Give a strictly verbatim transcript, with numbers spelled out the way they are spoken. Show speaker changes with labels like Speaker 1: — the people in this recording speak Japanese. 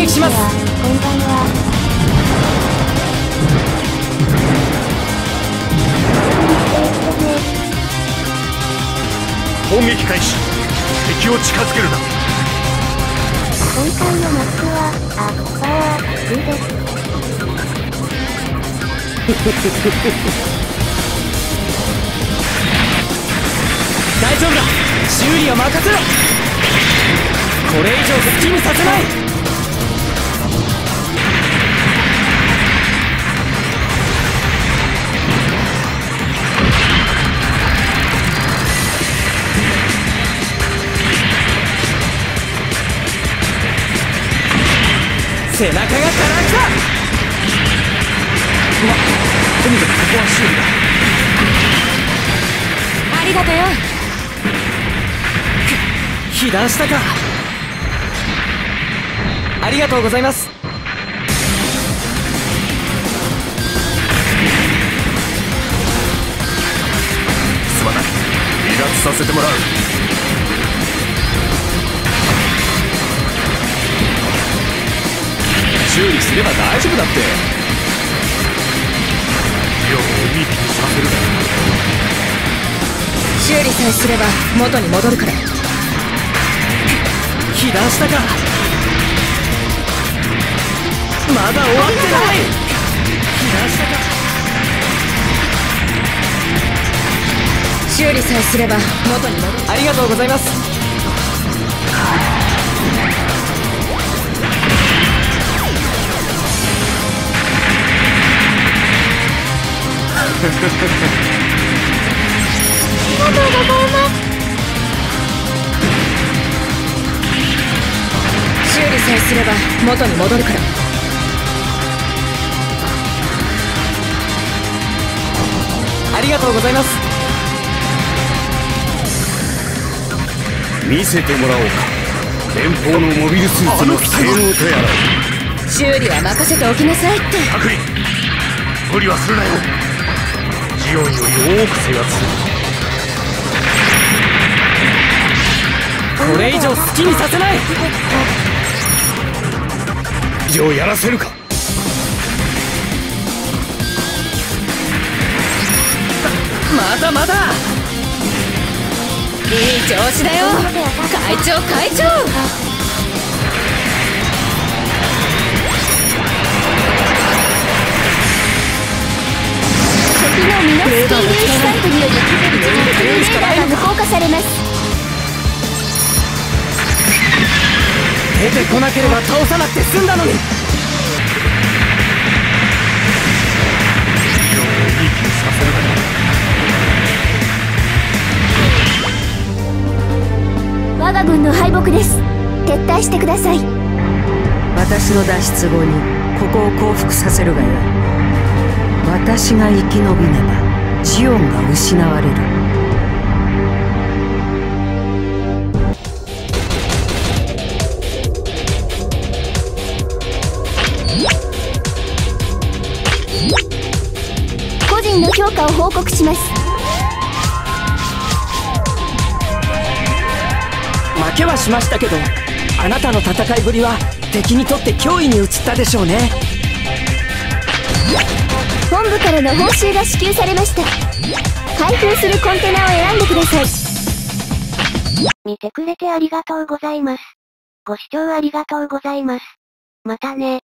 Speaker 1: 撃します。
Speaker 2: こんばんは。
Speaker 3: 砲撃開始。敵を近づけるな。
Speaker 2: 今回のマップは、あ、パワー、ツーです。
Speaker 1: 大丈夫だ。修理は任せろ。これ以上好きにさせない。背中がかられた。ま、とにかくここは修理だ。ありがとよ。被弾したか。ありがとうございます。
Speaker 3: すまない。離脱させてもらう。
Speaker 1: 修理すれば大丈夫だって。
Speaker 3: よう見聞きさせるな。
Speaker 1: 修理さえすれば元に戻るから。被弾したか。まだ終わってない。被弾したか。修理さえすれば元に戻る。ありがとうございます。
Speaker 2: ありがとうございます。
Speaker 1: 修理さえすれば元に戻るから。ありがとうございます。
Speaker 3: 見せてもらおうか。連邦のモビルスーツの性能とやら。
Speaker 1: 修理は任せておきなさいって。
Speaker 3: 白衣、無理はするなよ。ジオンより多く制圧する。
Speaker 1: これ以上好きにさせない。
Speaker 3: 以上やらせるか。
Speaker 1: まだまだ。いい調子だよ会長会長。
Speaker 2: 敵のミノフスキー粒子サイトにより一時的にレーダーが無効化されます。
Speaker 1: 出てこなければ倒さなくて済んだのに。
Speaker 3: 見聞きさせるな。
Speaker 2: 我が軍の敗北です。撤退してください。
Speaker 4: 私の脱出後にここを降伏させるがよい。私が生き延びねばジオンが失われる。
Speaker 2: 個人の評価を報告します。
Speaker 1: 負けはしましたけど、あなたの戦いぶりは敵にとって脅威に移ったでしょうね。
Speaker 2: 本部からの報酬が支給されました。開封するコンテナを選んでください。見てくれてありがとうございます。ご視聴ありがとうございます。またね。